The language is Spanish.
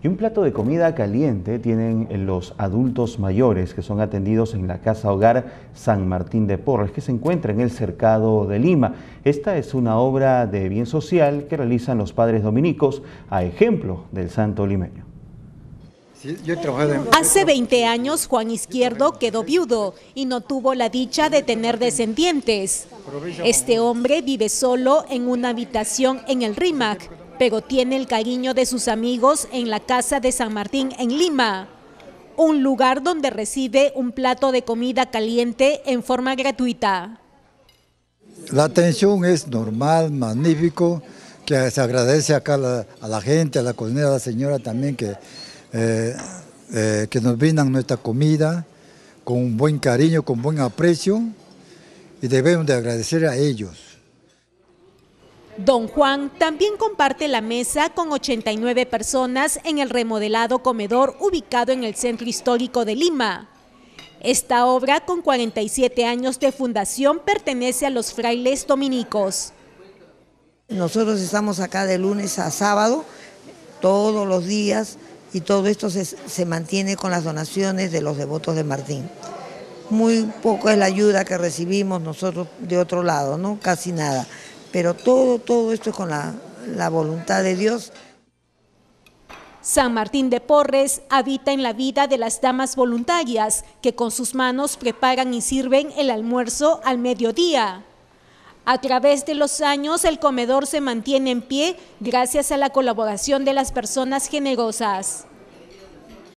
Y un plato de comida caliente tienen los adultos mayores que son atendidos en la Casa Hogar San Martín de Porres, que se encuentra en el Cercado de Lima. Esta es una obra de bien social que realizan los padres dominicos a ejemplo del santo limeño. Hace 20 años Juan Izquierdo quedó viudo y no tuvo la dicha de tener descendientes. Este hombre vive solo en una habitación en el RIMAC, pero tiene el cariño de sus amigos en la Casa de San Martín en Lima, un lugar donde recibe un plato de comida caliente en forma gratuita. La atención es normal, magnífico, que se agradece acá a la gente, a la cocinera, a la señora también que nos brindan nuestra comida con buen cariño, con buen aprecio, y debemos de agradecer a ellos. Don Juan también comparte la mesa con 89 personas en el remodelado comedor ubicado en el centro histórico de Lima. Esta obra, con 47 años de fundación, pertenece a los frailes dominicos. Nosotros estamos acá de lunes a sábado, todos los días, y todo esto se mantiene con las donaciones de los devotos de Martín. Muy poco es la ayuda que recibimos nosotros de otro lado, ¿no? Casi nada. Pero todo esto es con la voluntad de Dios. San Martín de Porres habita en la vida de las damas voluntarias que con sus manos preparan y sirven el almuerzo al mediodía. A través de los años el comedor se mantiene en pie gracias a la colaboración de las personas generosas.